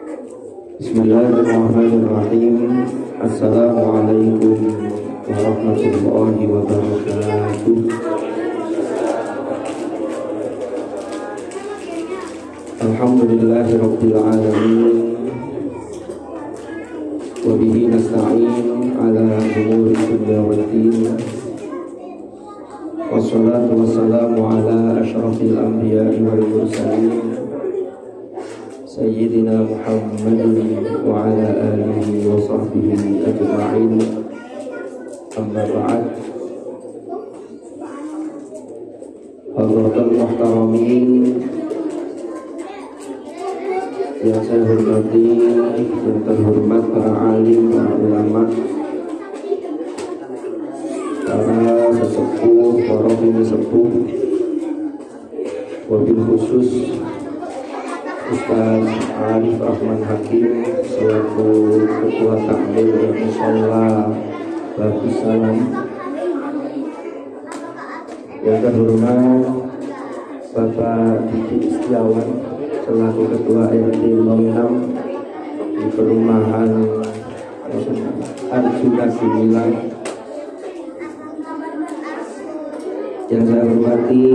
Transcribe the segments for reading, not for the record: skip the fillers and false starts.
Bismillahirrahmanirrahim. Assalamualaikum warahmatullahi wabarakatuh. Alhamdulillahirabbil alamin. Wa bihi nasta'in ala umuri dunya waddin. Wassalatu wassalamu ala asyrafil anbiya'i wal mursalin Sayyidina Muhammadin wa ala alihi wa sahbihi ajma'in. Amma ba'd. Hadirin muhtaramin yang saya hormati, yang terhormat para alim, para ulama, para sesepuh, para bini sepuh, wabil khusus Ustaz Arif Rahman Hakim selaku Ketua Takmir dan Musholla Babus Salam. Yang terhormat Bapak Diki Istiawan selaku Ketua RT 06 di perumahan Arjuna Gemilang. Yang saya hormati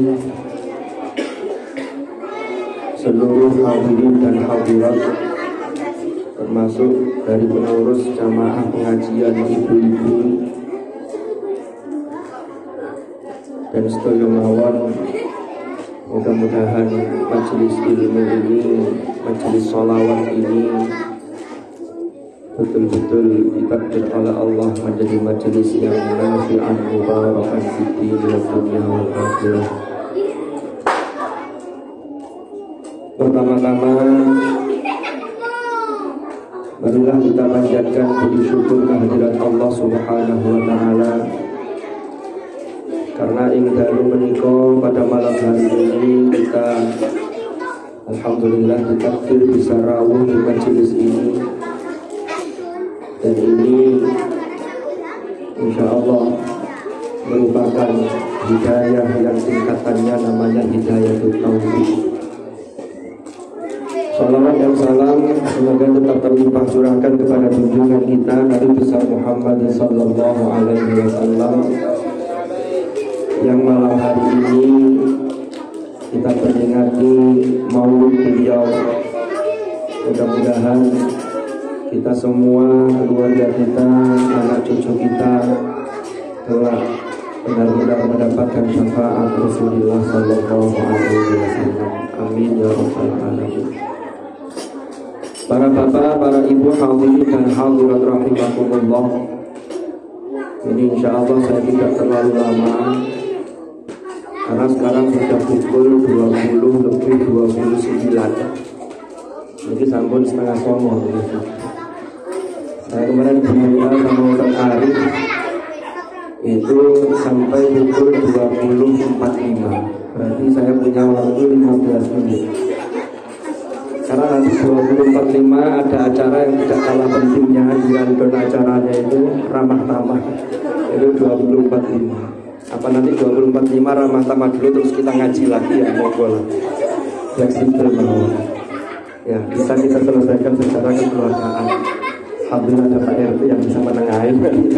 seluruh hadirin dan hadirat, termasuk dari pengurus jamaah pengajian ibu-ibu dan sedaya mawon. Mudah-mudahan majelis ilmu ini, majelis sholawat ini betul-betul ditakdir oleh Allah menjadi majelis yang nafi'an mubarakan fid din wa dunya wal akhirah. Pertama-tama marilah kita panjatkan puji syukur kehadirat Allah Subhanahu wa taala karena ing dalu menika pada malam hari ini kita alhamdulillah ditakdir bisa rawuh di majelis ini, dan ini insyaallah merupakan hidayah yang tingkatannya namanya hidayatut taufik. Salawat dan salam semoga tetap terlimpah curahkan kepada junjungan kita Nabi besar Muhammad sallallahu alaihi wasallam yang malam hari ini kita peringati maulid beliau. Mudah-mudahan kita semua, keluarga kita, anak cucu kita telah benar-benar mendapatkan syafaat Rasulullah sallallahu alaihi wasallam. Amin ya rabbal alamin. Para bapak, para ibu, hadirin dan hadirat rahimakumullah. Ini insya Allah saya tidak terlalu lama karena sekarang sudah pukul 20:29. Jadi sampun setengah songo. Saya kemarin berdoa sama Ustaz Arif itu sampai pukul 20:45. Berarti saya punya waktu 15 menit. Karena nanti 20:45 ada acara yang tidak kalah pentingnya di rangkaian acaranya itu ramah-tamah. Itu 20:45. Apa nanti 20:45 ramah-tamah dulu terus kita ngaji lagi ya, monggo. Fleksibel menurut. Ya, bisa kita selesaikan secara kekeluargaan. Alhamdulillah ada Pak RT yang bisa menengahin.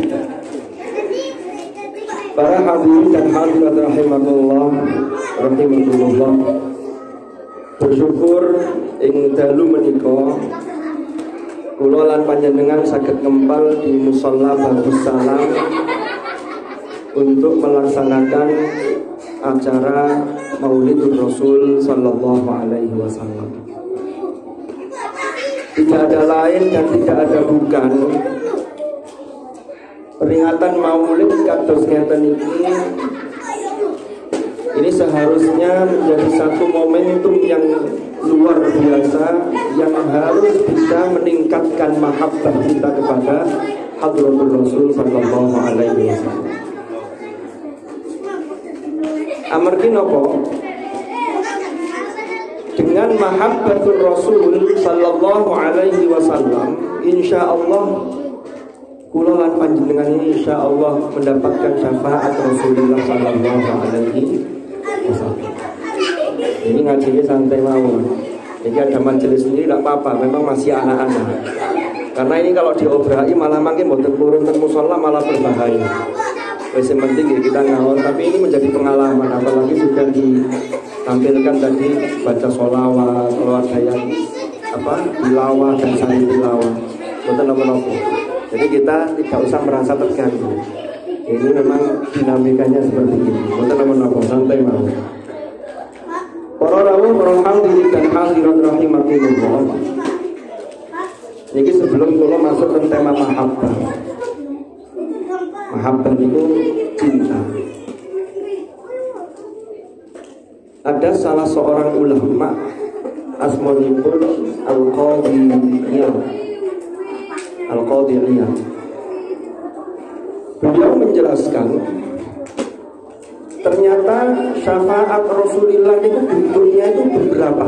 Para hadirin dan hadirat rahimakumullah, bersyukur ing dalu menika kula lan panjenengan saged ngempal di Musholla Babus Salam untuk melaksanakan acara Maulidur Rasul sallallahu alaihi wasallam. Tidak ada lain dan tidak ada bukan peringatan Maulid kados ngeten ini seharusnya menjadi satu momentum yang luar biasa yang harus bisa meningkatkan mahabbah kita kepada Hadratul Rasul sallallahu alaihi wasallam. Amargi napa? Dengan mahabbatul Rasul sallallahu alaihi wasallam, insyaallah kula lan panjenengan insyaallah mendapatkan syafaat Rasulullah sallallahu alaihi wasallam. Ini ngajinya santai mawon. Jadi ada majelis sendiri tidak apa-apa, memang masih anak-anak. Karena ini kalau diobrai malah makin boten purun dan musola malah berbahaya. Wes yang penting ya kita ngawal, tapi ini menjadi pengalaman, apalagi sudah ditampilkan tadi baca sholawat, kalau ada yang tilawah dan saling tilawah, boten nopo-nopo. Jadi kita tidak usah merasa terganggu. Ini memang dinamikanya seperti ini. Boten nopo-nopo, santai mau. Para rawuh, para hadirin dan hadirat rahimakumullah. Ini sebelum kula masuk ke tema mahabbah. Mahabbah itu cinta. Ada salah seorang ulama asmaul Al-Qadhi Iyad. Al-Qadhi Iyad. Beliau menjelaskan ternyata syafaat Rasulullah itu bentuknya itu beberapa.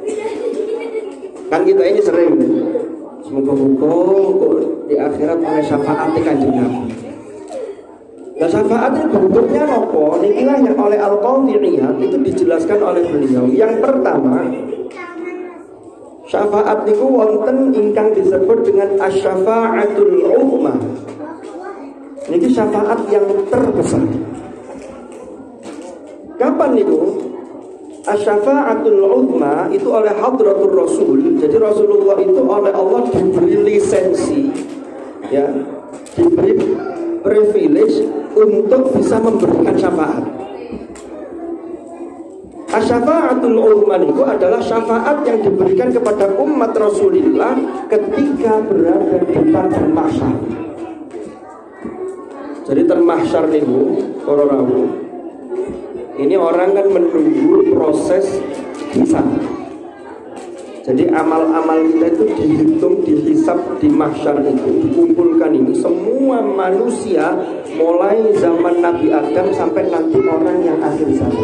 Kan kita ini sering semoga-moga di akhirat oleh syafaat Kanjeng Nabi. Nah syafaat itu bentuknya nopo? Nikilah yang oleh Al-Qadhi Iyad itu dijelaskan oleh beliau. Yang pertama, syafaat niku wonten ingkang disebut dengan asy-syafa'atul 'uzma. Niki syafaat yang terbesar. Kapan itu? Asy-syafa'atul 'uzma itu oleh Hadratur Rasul. Jadi Rasulullah itu oleh Allah diberi lisensi, ya, diberi privilege untuk bisa memberikan syafaat. Asy-syafa'atul 'uzma itu adalah syafaat yang diberikan kepada umat Rasulullah ketika berada di padang mahsyar. Jadi termahsyar niku para rawuh. Ini orang kan menunggu proses hisab. Jadi amal-amal kita itu dihitung, dihisab di mahsyar itu, dikumpulkan ini semua manusia mulai zaman Nabi Adam sampai nanti orang yang akhir zaman.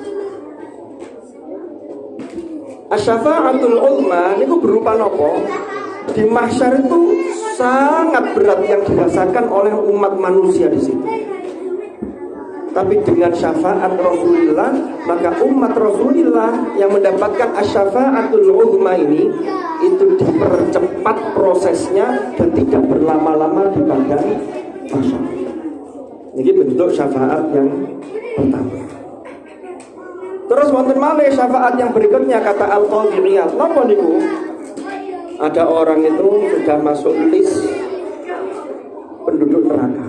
Asy-syafa'atul 'uzma niku berupa nopo? Di mahsyar itu sangat berat yang dirasakan oleh umat manusia di situ. Tapi dengan syafaat Rasulullah, maka umat Rasulullah yang mendapatkan asy-syafa'atul 'uzma ini itu dipercepat prosesnya dan tidak berlama-lama di padang mahsyar. Ini bentuk syafaat yang pertama. Terus wonten malih syafaat yang berikutnya kata Al-Qadhi Iyad. Napa niku? Ada orang itu sudah masuk list penduduk neraka.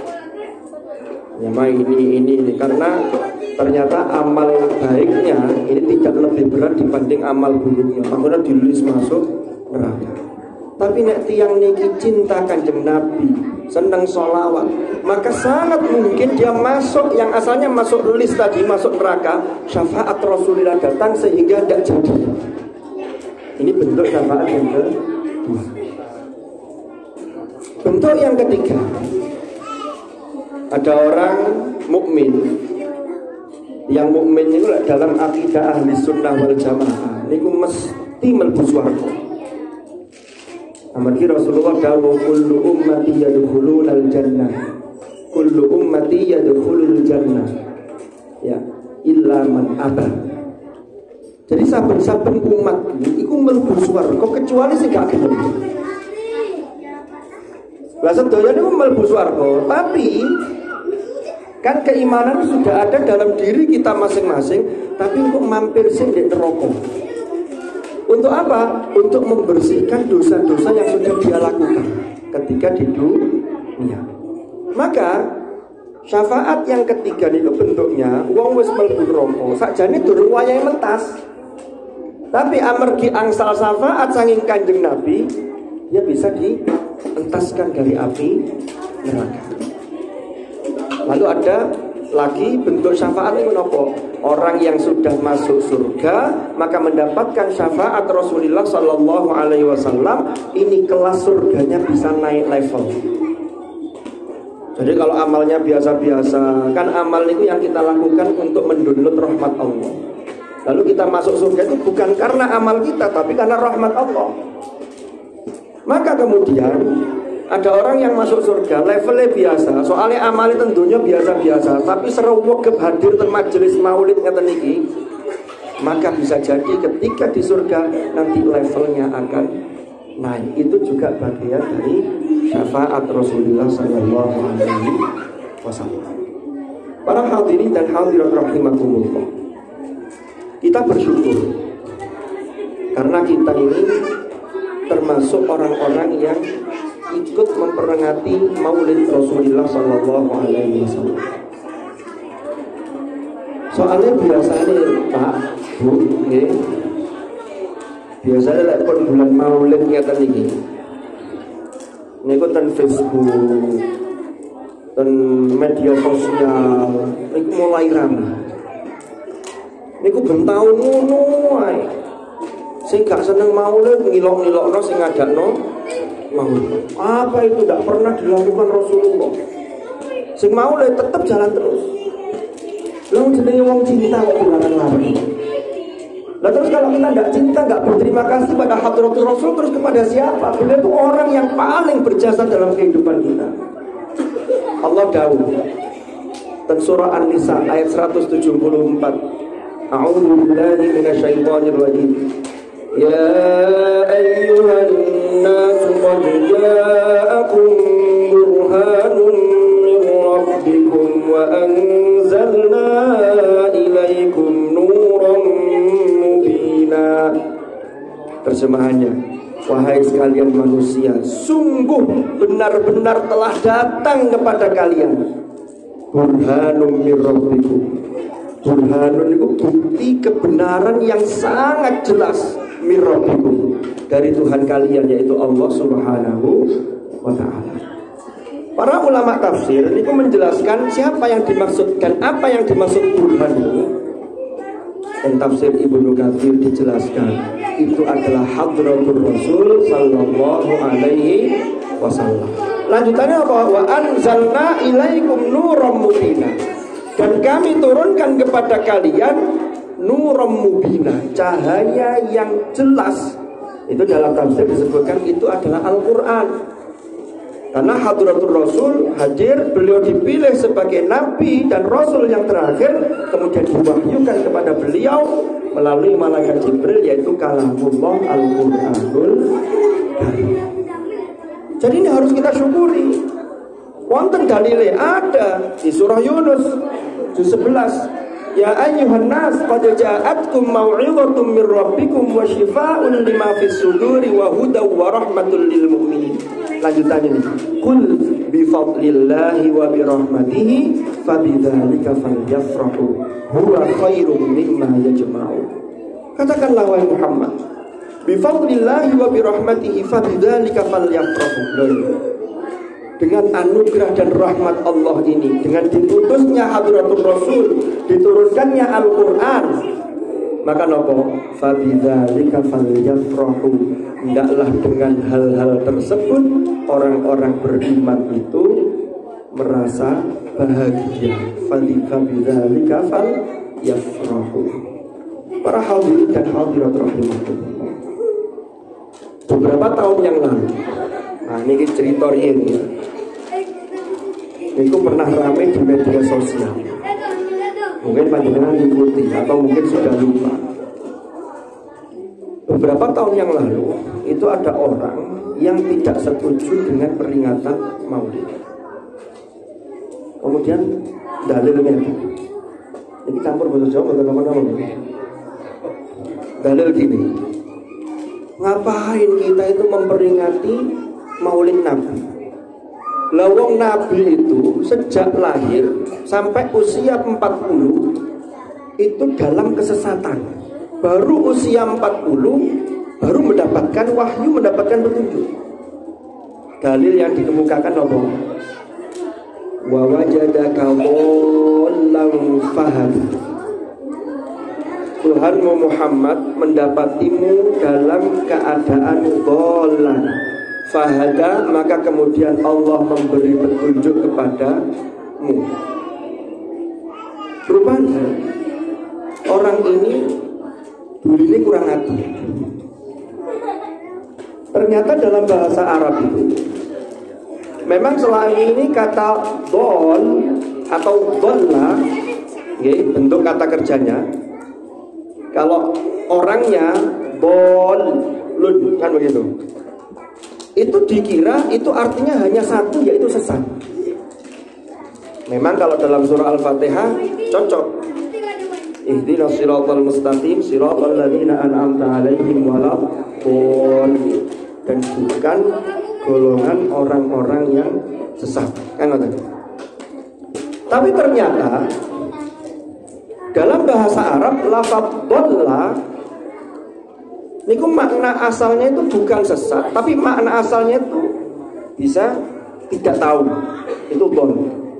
Ya ini karena ternyata amal baiknya ini tidak lebih berat dibanding amal buruknya. Makanya di list masuk neraka. Tapi nek tiyang niki cinta Kanjeng Nabi, seneng sholawat, maka sangat mungkin dia masuk yang asalnya masuk list tadi masuk neraka, syafaat Rasulullah datang sehingga tidak jadi. Ini bentuk syafaat yang kedua. Bentuk yang ketiga, ada orang mukmin. Yang mukmin itu dalam akidah ahli sunnah wal jamaah niku mesti mlebu swarga. Amargi Rasulullah dawuh kullu ummati yadkhulul jannah. Kullu ummati yadkhulul jannah. Ya, illa man aba. Jadi saben-saben umat iku mlebu swarga kecuali sing gak gelem. Lah sedaya niku mlebu swarga, tapi kan keimanan sudah ada dalam diri kita masing-masing, tapi kok mampir sing di neraka. Untuk apa? Untuk membersihkan dosa-dosa yang sudah dia lakukan ketika di dunia. Maka syafaat yang ketiga itu bentuknya wong wis mlebu neraka, sakjane durung wayahe mentas. Tapi amargi angsal syafaat saking Kanjeng Nabi, ya bisa dientaskan dari api neraka. Lalu ada lagi bentuk syafaat itu nopo? Orang yang sudah masuk surga maka mendapatkan syafaat Rasulullah Sallallahu Alaihi Wasallam. Ini kelas surganya bisa naik level. Jadi kalau amalnya biasa-biasa, kan amal itu yang kita lakukan untuk mendownload rahmat Allah. Lalu kita masuk surga itu bukan karena amal kita, tapi karena rahmat Allah. Maka kemudian ada orang yang masuk surga levelnya biasa, soalnya amalnya tentunya biasa-biasa, tapi seru wegep hadir di majelis maulid ngeten iki. maka bisa jadi ketika di surga nanti levelnya akan naik. Itu juga bagian dari syafaat Rasulullah Sallallahu Alaihi Wasallam. Para hadirin dan hadirat rahimakumullah, kita bersyukur karena kita ini termasuk orang-orang yang ikut memperingati Maulid Rasulullah Sallallahu Alaihi Wasallam. Soalnya biasanya Pak, Bu, biasanya lek bulan Maulid ngeten iki. Niku ten Facebook, ten media sosial, niku mulai ramai. Niku ben taun ngono ae. Sing gak seneng Maulid ngilok-ngilokno sing ngadakno Maulid. Apa itu tidak pernah dilakukan Rasulullah. Sing Maulid tetap jalan terus. Lah jenenge wong cinta kok dilarang-larang. Lah terus kalau kita nggak cinta, nggak berterima kasih pada hadratul Rasul, terus kepada siapa? Beliau itu orang yang paling berjasa dalam kehidupan kita. Allah dawuh dan surah An-Nisa ayat 174. A'udzu billahi minasyaitonir rajim. Ya ayyuhan nas qad ja'akum burhanun min rabbikum wa anzalna ilaikum nuran mubina. Terjemahannya, wahai sekalian manusia, sungguh benar-benar telah datang kepada kalian burhanun min rabbikum. Burhanun itu bukti kebenaran yang sangat jelas min rabbikum, dari Tuhan kalian, yaitu Allah Subhanahu wa ta'ala. Para ulama tafsir itu menjelaskan siapa yang dimaksudkan, apa yang dimaksud burhan ini. Dan tafsir Ibnu Katsir dijelaskan itu adalah hadratul Rasul Sallallahu Alaihi Wasallam. Lanjutannya apa? Wa anzalna ilaikum nuram mubina. Dan kami turunkan kepada kalian nuram mubina, cahaya yang jelas. Itu dalam tafsir disebutkan itu adalah Al-Quran. Karena hadratul Rasul hadir, beliau dipilih sebagai Nabi dan Rasul yang terakhir, kemudian diwahyukan kepada beliau melalui malaikat Jibril, yaitu kalamullah Al-Quranul Karim. Jadi ini harus kita syukuri. Wonten dalile ada di surah Yunus juz 11. Ya ayyuhan nas qad ja'atkum mau'izatun mir rabbikum wa shifaa'un lima fis suduri wa hudaw wa rahmatul lil mu'minin. Lanjutannya nih. Qul bi fadlillahi wa bi rahmatihi fabidzalika falyafrahu huwa khairum mimma yajma'un. Katakanlah wahai Muhammad, bi fadlillahi wa bi rahmatihi fabidzalika falyafrahu. Dengan anugerah dan rahmat Allah ini, dengan diputusnya hadratul Rasul, diturunkannya Al-Quran, maka nopo fabidzalika falyafrahu, hendaklah dengan hal-hal tersebut orang-orang beriman itu merasa bahagia. Fabidzalika falyafrahu. Para hadirin dan hadirat rahimakumullah, beberapa tahun yang lalu, nah ini cerita ini, itu pernah ramai di media sosial. Mungkin panjenengan ikuti atau mungkin sudah lupa. Beberapa tahun yang lalu itu ada orang yang tidak setuju dengan peringatan Maulid. Kemudian dalilnya ini campur bahasa Jawa atau apa-apa. Dalil gini, ngapain kita itu memperingati Maulid Nabi? Lawang Nabi itu sejak lahir sampai usia 40 itu dalam kesesatan. Baru usia 40 baru mendapatkan wahyu, mendapatkan petunjuk. Dalil yang dikemukakan apa? Wa wajadaka dhallan fahada. Tuhanmu Muhammad mendapatimu dalam keadaan dhallan fahada, maka kemudian Allah memberi petunjuk kepadamu. Rupanya orang ini dulu ini kurang hati. Ternyata dalam bahasa Arab itu memang selama ini kata dhol atau dhalla, bentuk kata kerjanya Kalau orangnya bolun kan begitu, itu dikira itu artinya hanya satu, yaitu sesat. Memang kalau dalam surah Al-Fatihah cocok. Ihdinas siratal mustaqim siratal ladzina an'amta 'alaihim waladdallin. Dan bukan golongan orang-orang yang sesat. Kan ngoten. Tapi ternyata dalam bahasa Arab lafaz dhalla niku makna asalnya itu bukan sesat, tapi makna asalnya itu bisa tidak tahu. Itu dhall.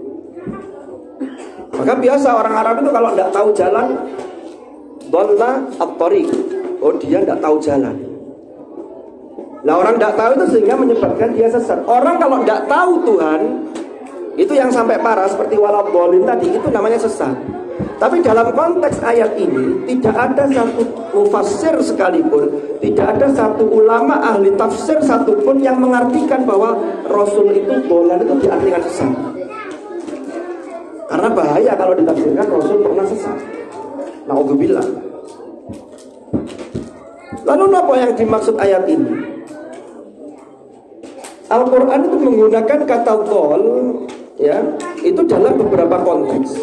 Maka biasa orang Arab itu kalau tidak tahu jalan, dhalla at-tariq. Oh, dia tidak tahu jalan. Nah, orang tidak tahu itu sehingga menyebabkan dia sesat. Orang kalau tidak tahu Tuhan, itu yang sampai parah seperti waladhdallin tadi, itu namanya sesat. Tapi dalam konteks ayat ini tidak ada satu mufassir sekalipun, tidak ada satu ulama ahli tafsir satupun yang mengartikan bahwa Rasul itu dhallal itu diartikan sesat. Karena bahaya kalau ditafsirkan Rasul pernah sesat. Naudzubillah. Lalu apa yang dimaksud ayat ini? Al-Quran itu menggunakan kata dhall, ya, itu dalam beberapa konteks.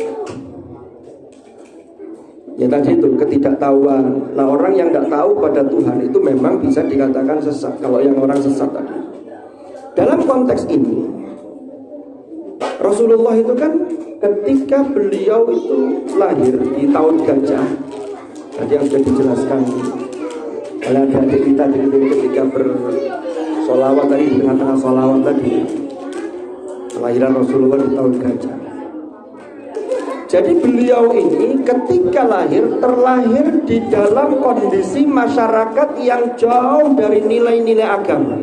Ya tadi itu ketidaktahuan. Nah, orang yang tidak tahu pada Tuhan itu memang bisa dikatakan sesat. Kalau yang orang sesat tadi. Dalam konteks ini, Rasulullah itu kan ketika beliau itu lahir di tahun gajah, tadi yang sudah dijelaskan oleh adik kita ketika bersolawat tadi, di tengah-tengah solawat tadi, kelahiran Rasulullah di tahun gajah. Jadi beliau ini ketika lahir, terlahir di dalam kondisi masyarakat yang jauh dari nilai-nilai agama.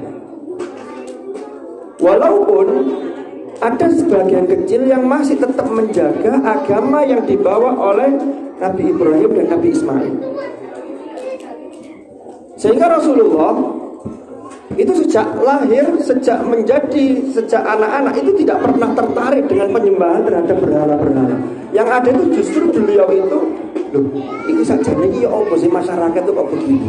Walaupun ada sebagian kecil yang masih tetap menjaga agama yang dibawa oleh Nabi Ibrahim dan Nabi Ismail. Sehingga Rasulullah itu sejak lahir, sejak anak-anak itu tidak pernah tertarik dengan penyembahan terhadap berhala-berhala. Yang ada itu justru beliau itu, loh, ini sajane iki apa sih masyarakat itu kok begini?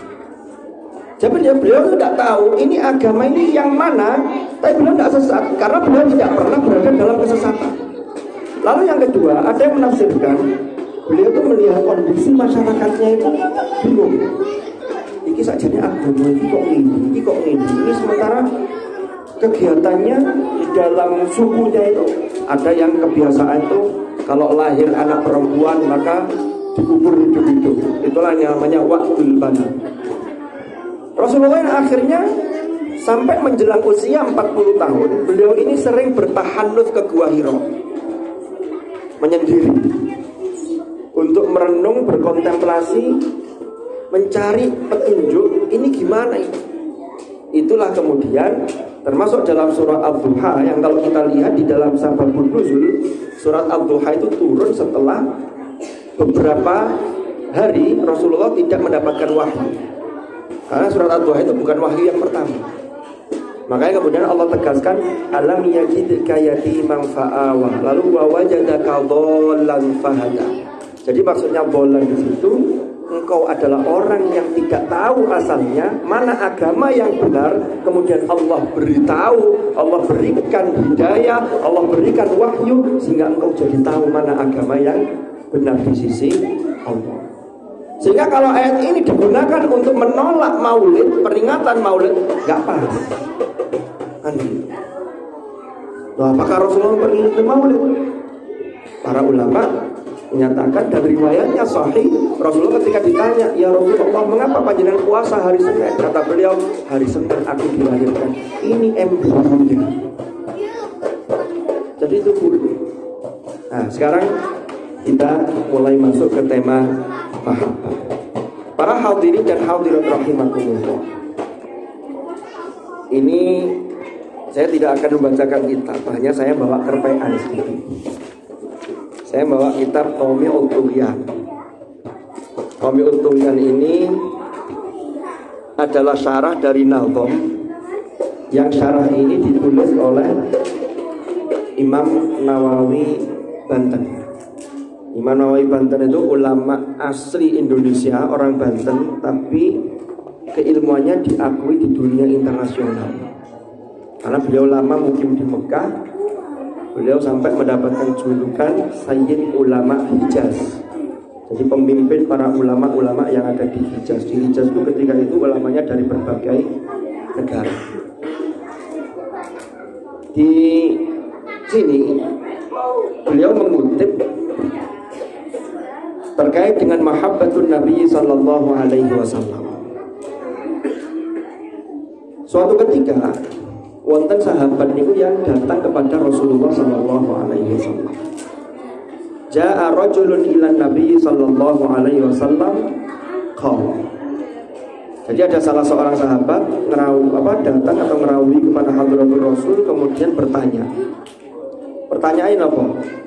Jadi beliau itu tidak tahu ini agama ini yang mana, tapi beliau tidak sesat karena beliau tidak pernah berada dalam kesesatan. Lalu yang kedua, ada yang menafsirkan beliau itu melihat kondisi masyarakatnya itu bingung. Iki sajane agama ini kok ini. Ini sementara kegiatannya di dalam sukunya itu ada yang kebiasaan itu kalau lahir anak perempuan maka dikubur hidup-hidup. Itulah yang namanya wa'dul banat. Rasulullah yang akhirnya sampai menjelang usia 40 tahun, beliau ini sering bertahanut ke Gua Hira, menyendiri untuk merenung, berkontemplasi, mencari petunjuk ini gimana ini. Itulah kemudian termasuk dalam surat Ad-Duha yang kalau kita lihat di dalam Sababun Nuzul, surat Ad-Duha itu turun setelah beberapa hari Rasulullah tidak mendapatkan wahyu. Karena surat Ad-Duha itu bukan wahyu yang pertama. Makanya kemudian Allah tegaskan alam yajidka yatiman fa'awa, lalu wa wajadaka dhallan fahada. Jadi maksudnya dhallan di situ, engkau adalah orang yang tidak tahu asalnya mana agama yang benar, kemudian Allah beritahu, Allah berikan hidayah, Allah berikan wahyu sehingga engkau jadi tahu mana agama yang benar di sisi Allah. Sehingga kalau ayat ini digunakan untuk menolak maulid, peringatan maulid, nggak paham. Kan gitu. Loh, apakah Rasulullah peringatan maulid? Para ulama menyatakan dan riwayatnya sahih, Rasulullah ketika ditanya, ya Rasulullah, mengapa panjenengan puasa hari Senin? Kata beliau, hari Senin aku dilahirkan. Ini embryonnya. Jadi itu dulu. Nah, sekarang kita mulai masuk ke tema mahabbah. Para hadirin dan hadirat rahimakumullah. Ini saya tidak akan membacakan kitab, hanya saya bawa kerpean sedikit. Saya bawa kitab Qawmi'ut Tughyan. Qawmi'ut Tughyan ini adalah syarah dari Nazm, yang syarah ini ditulis oleh Imam Nawawi Banten. Imam Nawawi Banten itu ulama asli Indonesia, orang Banten, tapi keilmuannya diakui di dunia internasional. Karena beliau lama mukim di Mekah, beliau sampai mendapatkan julukan Sayyid Ulama Hijaz. Jadi pemimpin para ulama-ulama yang ada di Hijaz. Di Hijaz itu ketika itu ulamanya dari berbagai negara. Di sini beliau mengutip terkait dengan mahabbatun Nabi sallallahu alaihi wasallam. Suatu ketika wonten sahabat niku yang datang kepada Rasulullah sallallahu alaihi wasallam. Ja'a rajulun ila Nabi sallallahu alaihi wasallam qala. Jadi ada salah seorang sahabat datang atau ngerawi kepada Hadratul Rasul, kemudian bertanya. Pertanyaan apa?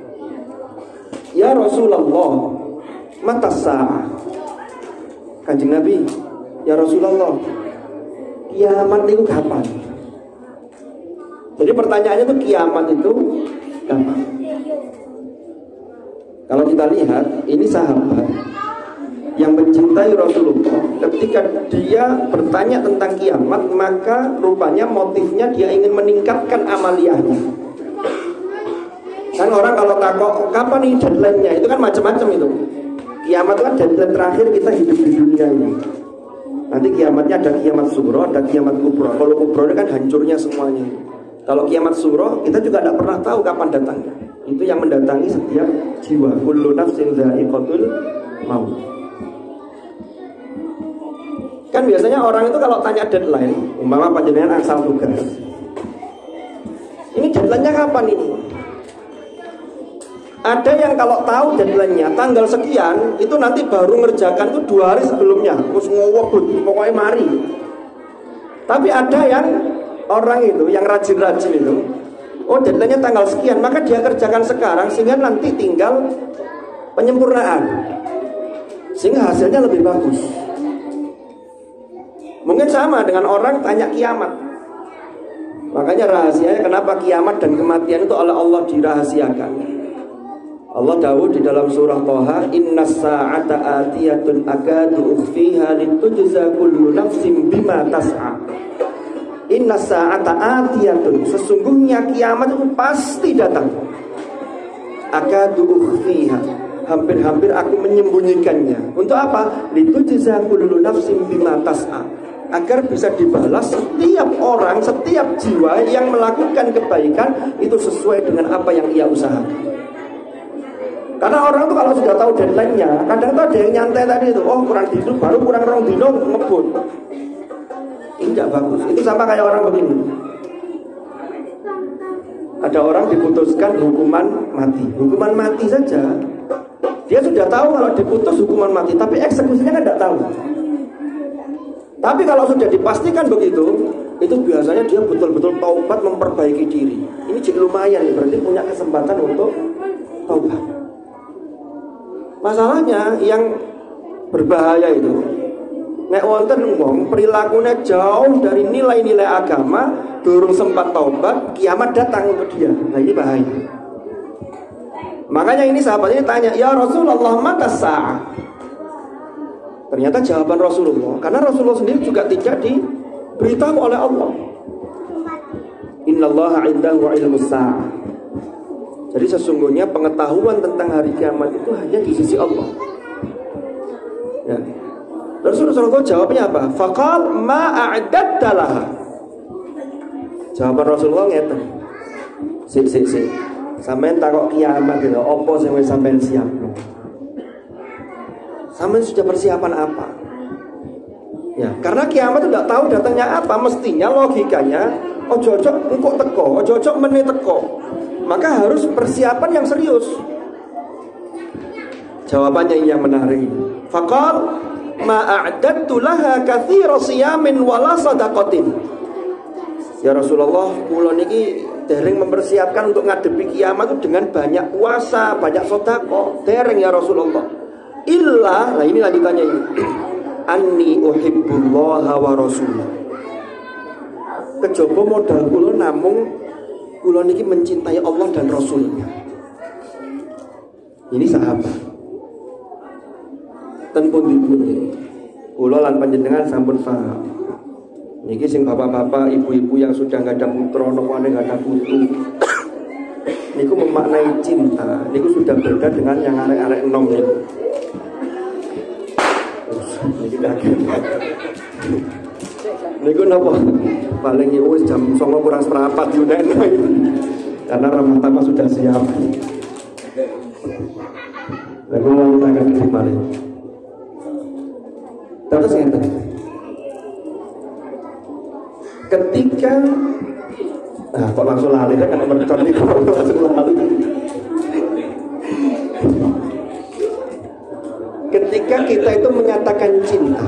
Ya Rasulullah, mata sa'ah? Kanjeng Nabi, ya Rasulullah, kiamat itu kapan? Jadi pertanyaannya itu kiamat itu kapan? Kalau kita lihat, ini sahabat yang mencintai Rasulullah. Ketika dia bertanya tentang kiamat, maka rupanya motifnya dia ingin meningkatkan amaliyahnya. Kan orang kalau takut kapan nih deadline-nya, itu kan macam-macam itu. Kiamat kan deadline terakhir kita hidup di dunia ini. Nanti kiamatnya ada kiamat sughra, ada kiamat kubra. Kalau kubra ini kan hancurnya semuanya. Kalau kiamat sughra kita juga tidak pernah tahu kapan datangnya. Itu yang mendatangi setiap jiwa. Kullu nafsin dha'iqatul maut. Kan biasanya orang itu kalau tanya deadline, umpama panjenengan asal tugas, ini deadline-nya kapan ini? Ada yang kalau tahu deadline-nya tanggal sekian, itu nanti baru ngerjakan itu 2 hari sebelumnya, terus ngowobut, pokoknya mari. Tapi ada yang orang itu, yang rajin-rajin itu, oh deadline-nya tanggal sekian, maka dia kerjakan sekarang sehingga nanti tinggal penyempurnaan, sehingga hasilnya lebih bagus. Mungkin sama dengan orang tanya kiamat. Makanya rahasianya kenapa kiamat dan kematian itu oleh Allah dirahasiakan. Allah dawuh di dalam surah Thaha, innas sa'ata atiyatun akadu ukhfiha litujza kullu nafsin bima tas'a. Innas sa'ata atiyatun, sesungguhnya kiamat itu pasti datang. Akadu ukhfiha, hampir-hampir aku menyembunyikannya. Untuk apa? Litujza kullu nafsin bima tas'a, agar bisa dibalas setiap orang, setiap jiwa yang melakukan kebaikan itu sesuai dengan apa yang ia usahakan. Karena orang itu kalau sudah tahu deadline-nya, kadang tuh ada yang nyantai tadi itu, oh kurang dino, baru kurang 2 dino ngebut. Ini tidak bagus. Itu sama kayak orang begini. Ada orang diputuskan hukuman mati. Hukuman mati saja, dia sudah tahu kalau diputus hukuman mati, tapi eksekusinya kan tidak tahu. Tapi kalau sudah dipastikan begitu, itu biasanya dia betul-betul taubat, memperbaiki diri. Ini jadi lumayan, berarti punya kesempatan untuk taubat. Masalahnya yang berbahaya itu, nek wonten wong perilakunya jauh dari nilai-nilai agama, durung sempat taubat, kiamat datang untuk dia. Nah ini bahaya. Makanya ini sahabat ini tanya, ya Rasulullah, mata sa'ah? Ternyata jawaban Rasulullah, karena Rasulullah sendiri juga tidak diberitahu oleh Allah. Innallaha 'indahu 'ilmus sa'ah. Jadi sesungguhnya pengetahuan tentang hari kiamat itu hanya di sisi Allah. Ya. Rasulullah jawabnya apa? Faqal ma a'dadta laha. Jawaban Rasulullah ngeten. Sik. Sampeyan takok kiamat lho, apa sing wis sampeyan siapno? Sampeyan sudah persiapan apa? Ya, karena kiamat itu tidak tahu datangnya apa. Mestinya logikanya ojo-ojo engko teko, ojo-ojo meneh teko. Maka harus persiapan yang serius. Jawabannya yang menarik. Faqal ma a'dadtu laha katsira siyamin wala sadaqatin. Ya Rasulullah, kula niki dereng mempersiapkan untuk ngadepi kiamat itu dengan banyak puasa, banyak sedekah. Dereng ya Rasulullah. Illa, nah ini lanjutannya ini. Anni uhibbullaha wa rasulahu. Kejaba modal kula namung kula niki mencintai Allah dan Rasulnya. Ini sahabat. Ten pundi-pundi kula lan panjenengan sampun paham. Niki sing bapak-bapak, ibu-ibu yang sudah nggak ada putra, nomane nggak ada putu. Niku memaknai cinta. Niku sudah beda dengan yang arek-arek enom niku. Niki kaget. Niku napa? Paling ya wis jam 09.00 kurang seperempat yo nek. Karena ramah tamah sudah siap. Lalu mau tangan di paling. Terus ngeten. Ketika kok langsung lali kan mercon niku langsung lali. Ketika kita itu menyatakan cinta,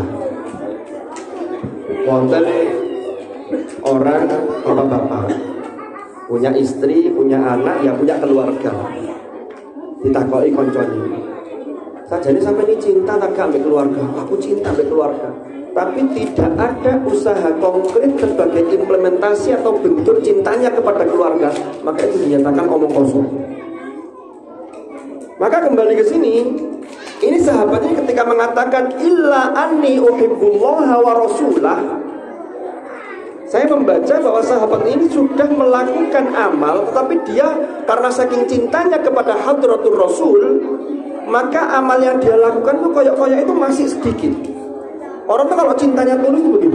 wonten orang bapak-bapak punya istri, punya anak, ya punya keluarga. Ditakoki koncone. Sajane sampai ini cinta tak ambek keluarga. Aku cinta ambek keluarga. Tapi tidak ada usaha konkret sebagai implementasi atau bentuk cintanya kepada keluarga, maka itu dinyatakan omong kosong. Maka kembali ke sini, ini sahabatnya ketika mengatakan illa anni uhibbullaha wa rasulah. Saya membaca bahwa sahabat ini sudah melakukan amal, tetapi dia karena saking cintanya kepada hadratul Rasul, maka amal yang dia lakukan itu koyok-koyok itu masih sedikit. Orang tuh kalau cintanya tulus begitu.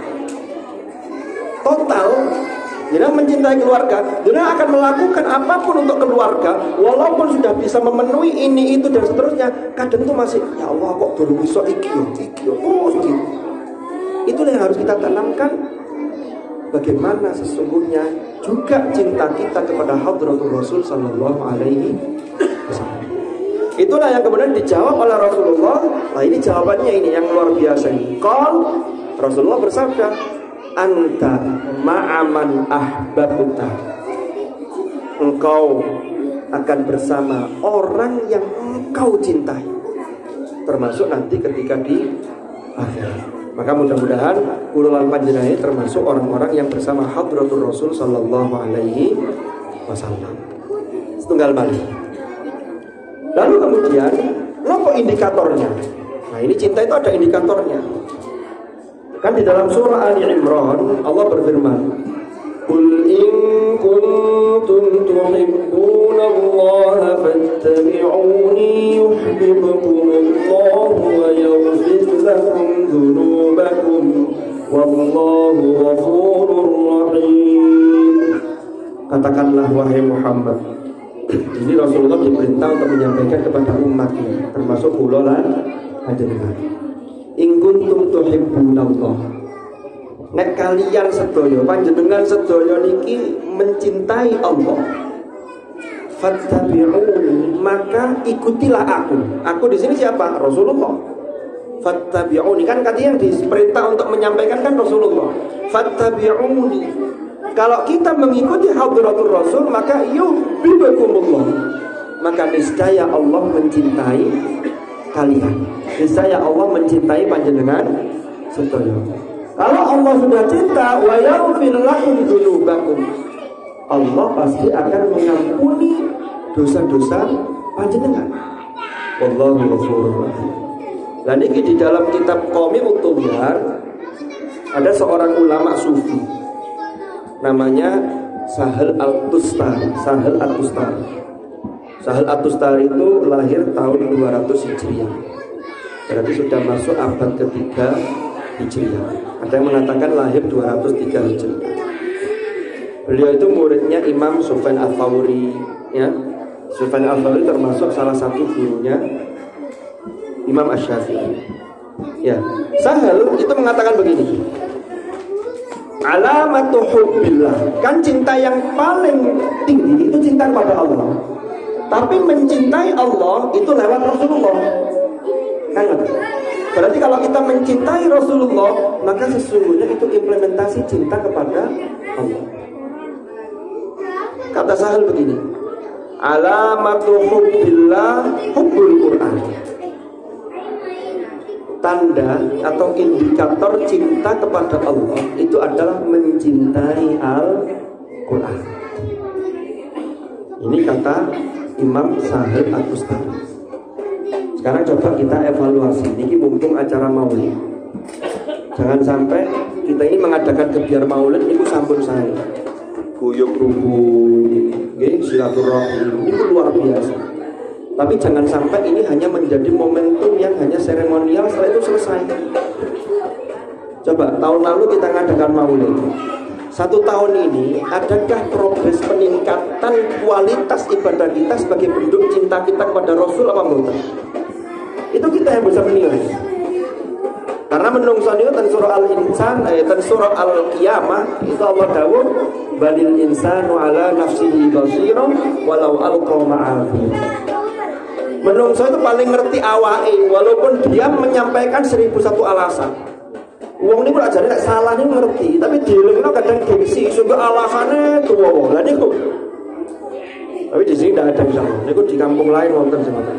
Total, dia mencintai keluarga, dia akan melakukan apapun untuk keluarga, walaupun sudah bisa memenuhi ini, itu, dan seterusnya. Kadang tuh masih, ya Allah kok dulu bisa ikio, terus gitu. Itulah yang harus kita tanamkan. Bagaimana sesungguhnya juga cinta kita kepada hadratul Rasul sallallahu alaihi wasallam. Itulah yang kemudian dijawab oleh Rasulullah. Nah ini jawabannya ini yang luar biasa ini. Rasulullah bersabda, anta ma'aman ahbabta. Engkau akan bersama orang yang engkau cintai, termasuk nanti ketika di akhirat. Maka mudah-mudahan kula panjenengan termasuk orang-orang yang bersama hadratul Rasul sallallahu alaihi wasallam. Setunggal balik. Lalu kemudian, apa indikatornya? Nah ini cinta itu ada indikatornya. Kan di dalam surah Ali Imran Allah berfirman, "Qul in kuntum tuhibbunallaha fattabi'uni yuhibbukumullahu wa yaghfir lakum dzunubakum wallahu ghafurur rahim." Katakanlah wahai Muhammad. Ini Rasulullah diperintah untuk menyampaikan kepada umatnya, termasuk kula lan panjenengan. In kuntum tuhibbunallah. Nek kalian sedaya panjenengan sedaya niki mencintai Allah, fattabi'uni, maka ikutilah aku. Aku di sini siapa? Rasulullah. Fattabi'uni, kan katanya yang diperintah untuk menyampaikan kan Rasulullah. Fattabi'uni. Kalau kita mengikuti hadratul Rasul, maka yuhibbukumullah, maka niscaya Allah mencintai kalian. Niscaya Allah mencintai panjenengan sedaya. Kalau Allah sudah cinta, wa yaghfir lakum dzunubakum, Allah pasti akan mengampuni dosa-dosa panjenengan. Wallahu ghafurur rahim. Lah niki di dalam kitab Qomil Tuhyar ada seorang ulama sufi namanya Sahal At-Tustari. Sahal At-Tustari. Sahal At-Tustari itu lahir tahun 200 Hijriah. Berarti sudah masuk abad ketiga Hijriah. Ada yang mengatakan lahir 203 Hijriah. Beliau itu muridnya Imam Sufyan Ats-Tsauri, ya. Sufyan Ats-Tsauri termasuk salah satu gurunya Imam Asy-Syafi'i. Ya, Sahal itu mengatakan begini. Alamatu hubbillah, kan cinta yang paling tinggi itu cinta kepada Allah. Tapi mencintai Allah itu lewat Rasulullah. Kan? Berarti kalau kita mencintai Rasulullah, maka sesungguhnya itu implementasi cinta kepada Allah. Kata Sahal begini, alamatu hubbillah hubbul Quran. Tanda atau indikator cinta kepada Allah itu adalah mencintai Al-Quran. Ini kata Imam Sahid Al-Bustami. Sekarang coba kita evaluasi. Ini mumpung acara maulid. Jangan sampai kita ini mengadakan kebiar maulid itu sampun saya. Guyub rukun, silaturahim, itu luar biasa. Tapi jangan sampai ini hanya menjadi momentum yang hanya seremonial, setelah itu selesai. Coba tahun lalu kita mengadakan maulid. 1 tahun ini, adakah progres peningkatan kualitas ibadah kita sebagai bentuk cinta kita kepada Rasul apa enggak? Itu kita yang bisa menilai. Karena menungso niku ten surah Al-Insan, ten surah Al-Qiyamah itu Allah dawuh balil insanu ala nafsihi basira walau alqa ma'afi. Menungso itu paling ngerti awake walaupun dia menyampaikan 1001 alasan. Wong niku lak jare nek salah niku ngerti, tapi dilengno kadang gengsi, sungguh alasane tuwa. Lah niku. Tapi di sini tidak ada misalnya. Niku di kampung lain wonten semacam.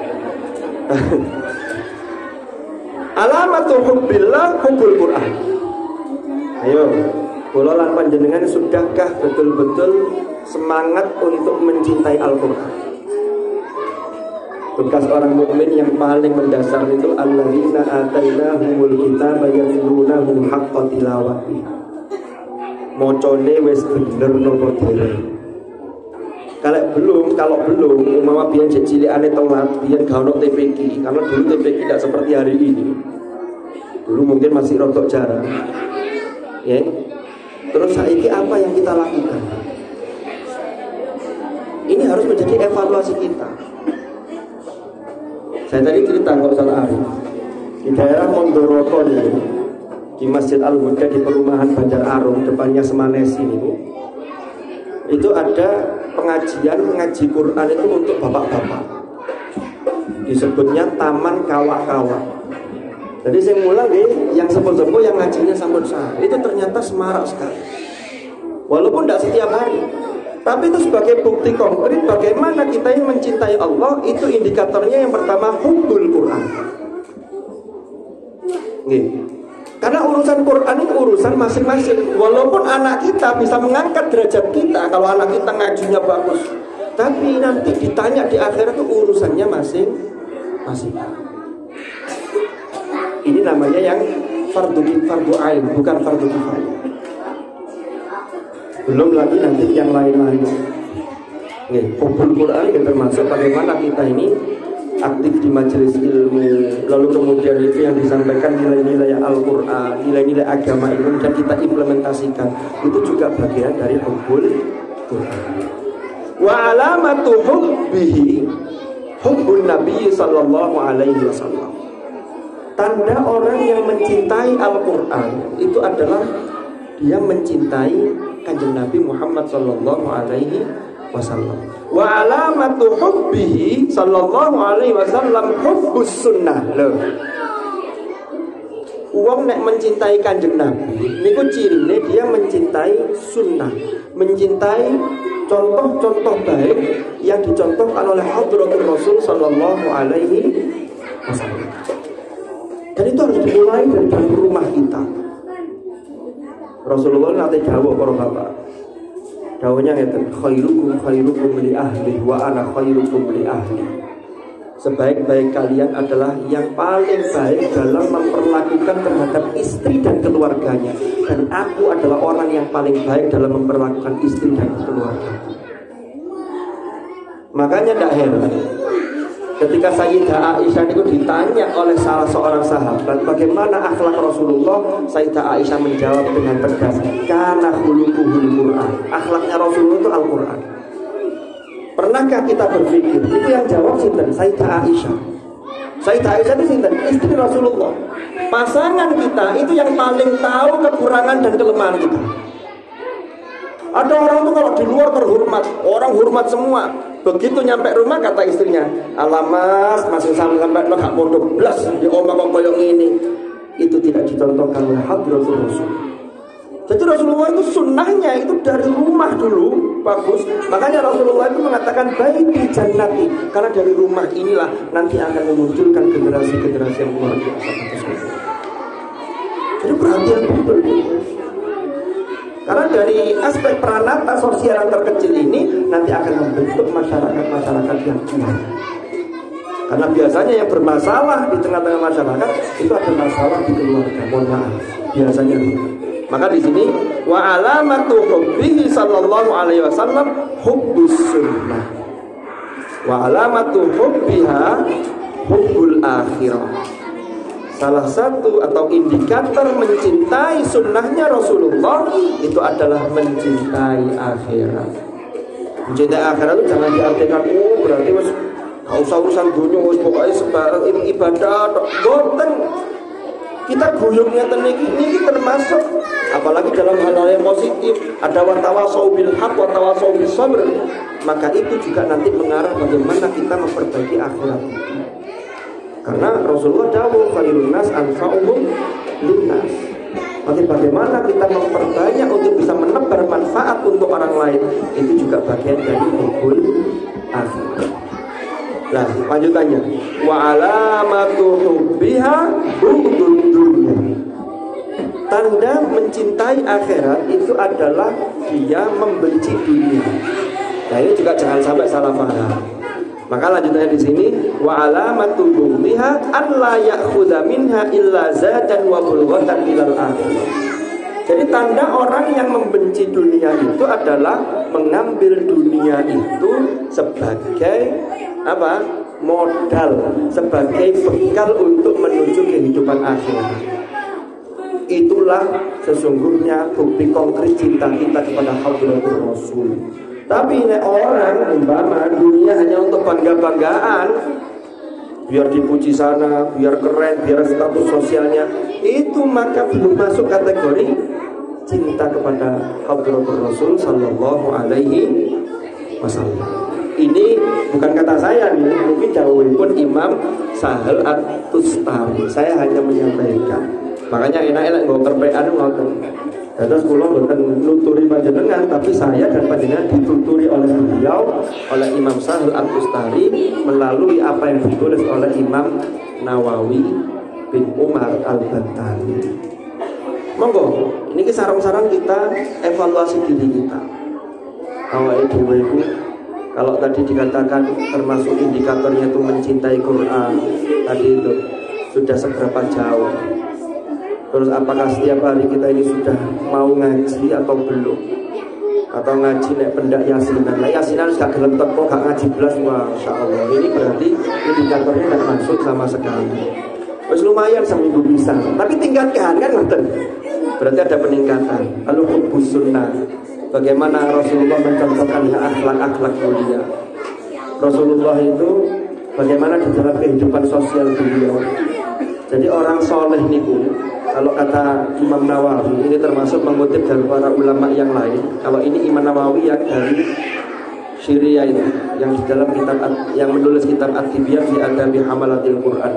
Alamatul hubbillah hubbul Quran. Ayo, kula lan panjenengan sudahkah betul-betul semangat untuk mencintai Al-Qur'an? Tugas orang mukmin yang paling mendasar itu alladzina atainahumul kitaba yatlunahu haqqa tilawati. Mocone wis bener nopo dereng. Kalau belum, umpama biyen cilikane telat, biyen gak ono TPQ, karena dulu TPQ tidak seperti hari ini. Dulu mungkin masih rotok jarang. Ya. Terus saiki apa yang kita lakukan? Ini harus menjadi evaluasi kita. Saya tadi cerita nggak salah Arif. Di daerah Mondoroto ini, di Masjid Al-Huda di perumahan Banjar Arum, depannya Semanesi ini, itu ada pengajian ngaji Quran itu untuk bapak-bapak. Disebutnya Taman Kawak-Kawak. Jadi saya mulai yang sepuh-sepuh yang ngajinya sampun sah. Itu ternyata semarak sekali. Walaupun tidak setiap hari, tapi itu sebagai bukti konkret bagaimana kita ini mencintai Allah. Itu indikatornya yang pertama hubbul Quran. Karena urusan Quran ini urusan masing-masing. Walaupun anak kita bisa mengangkat derajat kita kalau anak kita ngajinya bagus, tapi nanti ditanya di akhirat itu urusannya masing-masing. Ini namanya yang fardu ain, bukan fardu kifayah. Belum lagi nanti yang lain-lain. Hubbul Quran yang termasuk bagaimana kita ini aktif di majelis ilmu, lalu kemudian itu yang disampaikan nilai-nilai Al-Quran, nilai-nilai agama ilmu dan kita implementasikan, itu juga bagian dari hubbul Quran. Wa alamatu hubbihi hubbun Nabi sallallahu alaihi wasallam. Tanda orang yang mencintai Al-Quran itu adalah dia mencintai Kanjeng Nabi Muhammad sallallahu alaihi wasallam. Wa alamatu hubbihi sallallahu alaihi wasallam hubbus sunnah. Loh. Wong nek mencintai Kanjeng Nabi niku cirine dia mencintai sunnah, mencintai contoh-contoh baik yang dicontohkan oleh Hadratul Rasul sallallahu alaihi wasallam. Dan itu harus dimulai dari dalam rumah kita. Rasulullah nanti dawuh para bapak. Dawuhnya ngeten, khairukum li ahli wa ana khairukum li ahli. Sebaik-baik kalian adalah yang paling baik dalam memperlakukan terhadap istri dan keluarganya, dan aku adalah orang yang paling baik dalam memperlakukan istri dan keluarga. Makanya tidak heran ketika Sayyidah Aisyah itu ditanya oleh salah seorang sahabat bagaimana akhlak Rasulullah, Sayyidah Aisyah menjawab dengan tegas, kana khuluquhul Quran. Akhlaknya Rasulullah itu Al-Quran. Pernahkah kita berpikir itu yang jawab sinten? Sayyidah Aisyah. Sayyidah Aisyah itu sinten? Istri Rasulullah. Pasangan kita itu yang paling tahu kekurangan dan kelemahan kita. Ada orang tuh kalau di luar terhormat, orang hormat semua. Begitu nyampe rumah kata istrinya, alamas masih sampai lo gak bodoh blas di omah kok koyong ini. Itu tidak dicontohkan oleh Hadratul Rasul. Jadi Rasulullah itu sunnahnya itu dari rumah dulu bagus. Makanya Rasulullah itu mengatakan baik di jannati, karena dari rumah inilah nanti akan memunculkan generasi-generasi yang luar biasa. Jadi perhatian betul. Karena dari aspek peranata sosial yang terkecil ini nanti akan membentuk masyarakat yang kuat. Karena biasanya yang bermasalah di tengah-tengah masyarakat itu ada masalah di keluarga. Mohon maaf, biasanya. Maka di sini wa alamatu hubbihi sallallahu alaihi wasallam hubbus sunnah. Wa alamatu hubbiha hubbul akhirah. Salah satu atau indikator mencintai sunnahnya Rasulullah itu adalah mencintai akhirat. Mencintai akhirat itu jangan diartikan berarti mas gak usah urusan dunia, pokoknya sebarang ibadah boten. Kita guyungnya ini termasuk, apalagi dalam hal yang positif, ada watawasau bil haq watawasau bis sabr, maka itu juga nanti mengarah bagaimana kita memperbaiki akhirat. Karena Rasulullah dawuh khairun nas anfa'uhum linnas. Maka bagaimana kita memperbanyak untuk bisa menebar manfaat untuk orang lain, itu juga bagian dari hubbul akhirat. Nah, lanjutannya wa alamatu hubbiha bughdud dunya. Tanda mencintai akhirat itu adalah dia membenci dunia. Nah, ini juga jangan sampai salah paham. Maka lanjutannya di sini wa alamatu bughdiha an la ya'khudha minha illa zadan wa bulghatan ilal akhirah. Jadi tanda orang yang membenci dunia itu adalah mengambil dunia itu sebagai apa? Modal, sebagai bekal untuk menuju kehidupan akhirat. Itulah sesungguhnya bukti konkret cinta kita kepada Hadratul Rasul. Tapi ini orang umpama dunia hanya untuk bangga-banggaan, biar dipuji sana, biar keren, biar status sosialnya, itu maka belum masuk kategori cinta kepada Hadratul Rasul sallallahu alaihi wasallam. Ini bukan kata saya nih, mungkin dawuhipun Imam Sahal At-Tustari. Saya hanya menyampaikan. Makanya enak-enak nggo kerpean ngoten. Terus kula mboten nuturi panjenengan, tapi saya dan panjenengan dituturi oleh beliau, oleh Imam Sahal At-Tustari melalui apa yang ditulis oleh Imam Nawawi bin Umar Al-Bantani. Monggo, ini sarang-sarang kita evaluasi diri kita. Awake dhewe iku kalau tadi dikatakan termasuk indikatornya itu mencintai Quran, tadi itu sudah seberapa jauh? Terus apakah setiap hari kita ini sudah mau ngaji atau belum? Atau ngaji nek pendak yasinan? Lah yasinan gak gelem teko gak ngaji belas, masya Allah. Ini berarti indikatornya tidak masuk sama sekali. Terus lumayan seminggu bisa, tapi tingkatkan kan ngoten. Berarti ada peningkatan. Lalu hubbus sunnah. Bagaimana Rasulullah mencontohkan akhlak-akhlak mulia. Rasulullah itu bagaimana di dalam kehidupan sosial beliau. Jadi orang soleh niku, kalau kata Imam Nawawi, ini termasuk mengutip dari para ulama yang lain. Kalau ini Imam Nawawi yang dari Syria itu, yang di dalam kitab, yang menulis kitab At-Tibyah fi Adabi Hamalatil Quran.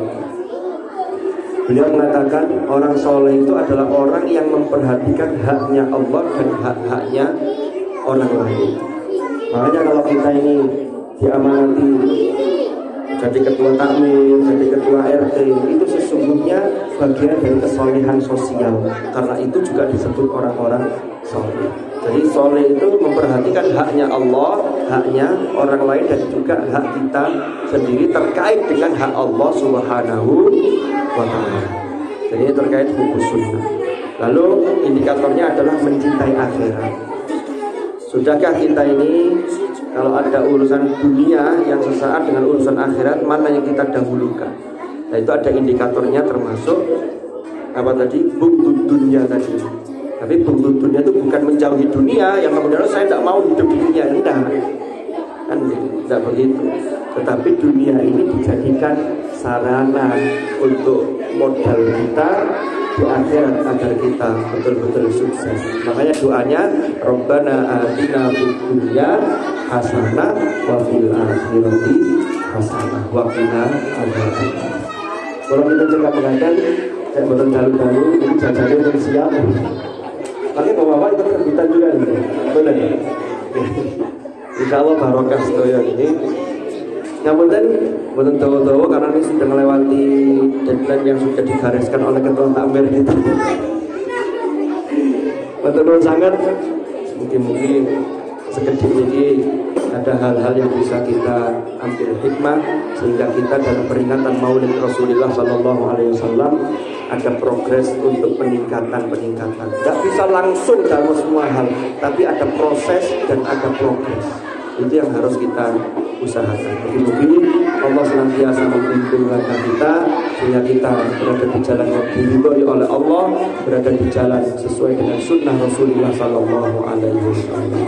Beliau mengatakan orang soleh itu adalah orang yang memperhatikan haknya Allah dan hak-haknya orang lain. Makanya kalau kita ini diamanati jadi ketua takmir, jadi ketua RT, itu sesungguhnya bagian dari kesolehan sosial. Karena itu juga disebut orang-orang soleh. Jadi soleh itu memperhatikan haknya Allah, haknya orang lain, dan juga hak kita sendiri terkait dengan hak Allah Subhanahu wa ta'ala. Jadi terkait hubbus sunnah. Lalu indikatornya adalah mencintai akhirat. Sudahkah kita ini kalau ada urusan dunia yang sesaat dengan urusan akhirat, mana yang kita dahulukan? Nah, itu ada indikatornya, termasuk apa tadi? Bughdud dunia tadi. Tapi bughdud dunia itu bukan menjauhi dunia yang kemudian saya tidak mau hidup di dunia, enggak. Kan tidak begitu. Tetapi dunia ini dijadikan sarana untuk modal kita di akhirat agar kita betul-betul sukses. Makanya doanya Rabbana atina fid dunya hasanah wa fil akhirati hasanah wa qina adzabannar. Kalau kita cekap mengajar, saya betul dalu-dalu ini jajannya udah siap. Pakai bawa-bawa itu kebutuhan juga nih. Boleh. Insya Allah barokah sedoyo ini. Ngapunten, mboten dawa-dawa karena ini sudah melewati deadline yang sudah digariskan oleh ketua takmir itu. Betul sangat. Mungkin sekedip ini ada hal-hal yang bisa kita ambil hikmah sehingga kita dalam peringatan Maulid Rasulullah Sallallahu Alaihi Wasallam ada progres untuk peningkatan. Tidak bisa langsung dalam semua hal, tapi ada proses dan ada progres. Itu yang harus kita usahakan. Mungkin Allah senantiasa membimbing langkah kita sehingga kita berada di jalan yang diridhoi oleh Allah, berada di jalan sesuai dengan sunnah Rasulullah Sallallahu Alaihi Wasallam.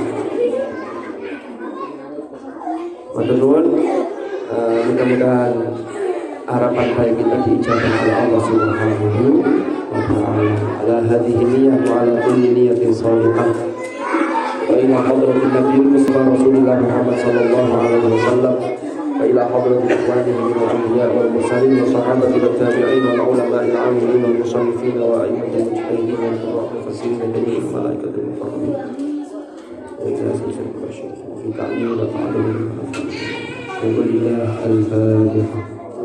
Mudah-mudahan harapan baik kita diijabah oleh Allah Subhanahu wa ta'ala. Ala hadhihi niyyah wa ala kulli niyyatin shalihah. Wa ila hadratin nabiyil mustafa Rasulullah Muhammad sallallahu alaihi wasallam wa ila hadratin ikhwanihi min al-anbiya wal mursalin wa sahabati wat tabi'in wal ulama al-'amilin wal musannifin wa a'immatil mujtahidin wal mufassirin wa jami'il malaikatil muqarrabin. Wa ila sayyidina fi ta'lim wa ta'allum. Alhamdulillah al-Fatihah.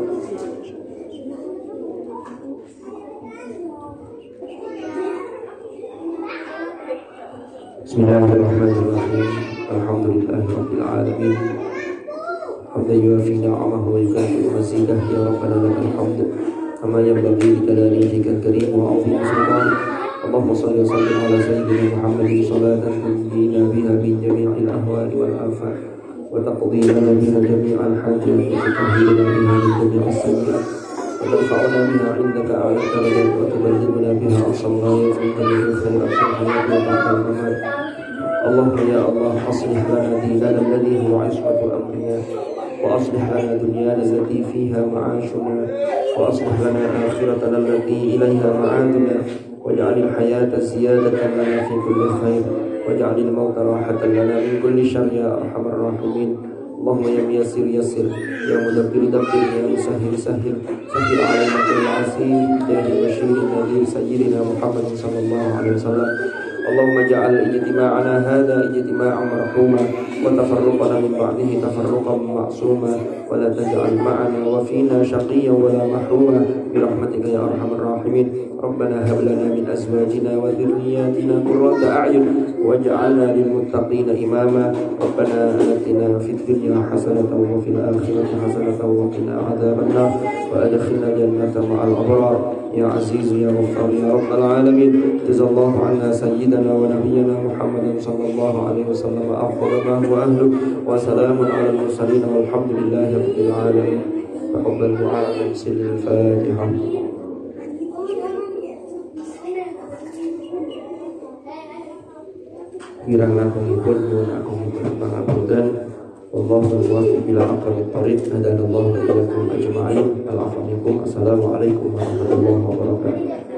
Bismillahirrahmanirrahim. Alhamdulillahirabbil alamin. Hamdan yuafi ni'amahu wa yukafi mazidah ya rabbana lakal hamd kama yanbaghi li jalali wajhikal karim wa 'azimi sultanik. Allahumma shalli wa sallim ala sayyidina Muhammadin salatan tunjina biha min jami'il ahwali wal afat wa taqdi lana biha jami'al hajat wa tutahhiruna biha min jami'is sayyi'at wa tanfa'una biha 'indaka a'la darajat wa tuballighuna biha aqsal ghayat min jami'il khairat fil hayati wa ba'dal mamat. Allahumma ya Allah aslih lana dinana alladhi huwa 'ismatu amrina wa aslih lana dunyana allati fiha ma'ashuna wa aslih lana akhiratana allati ilayha ma'aduna waj'alil hayata ziyadatan lana fi kulli khair waj'alil mauta rahatan lana min kulli syarr ya arhamar rahimin. Allahumma ya muyassir yassir ya mudabbir dabbir ya musahhil sahhil sahhil 'alaina kull 'asir ya basyirin nadhir sayyidina Muhammad sallallahu alaihi wasallam. Allahumma ja'al ijtima'ana hadha ijtima'an marhuma wa tafarruqana min ba'dihi tafarruqan ma'suma wa la taj'al ma'ana wa fina shaqiyyan wa la mahruma bi rahmatika ya arhamar rahimin. Rabbana hab lana min azwajina wa dhurriyyatina qurrata a'yun waj'alna lil muttaqina imama. Rabbana atina fid dunya hasanatan wa fil akhirati hasanatan wa qina adzaban nar wa adkhilna jannata ma'al abrar ya aziz ya ghaffar ya rabbal alamin. Jazallahu anna sayyidana wa nabiyyana Muhammadan sallallahu alaihi wasallam afdal ma huwa ahlu wa salamun ala al-mursalin walhamdulillahi rabbil alamin. Taqabbal du'a min sirril Fatihah. Kirang langkungipun nuwun agungipun pangapunten. Wallahu muwaffiq ila aqwamit thoriq. Hadanallahu wa iyyakum ajma'in. Assalamualaikum warahmatullahi wabarakatuh.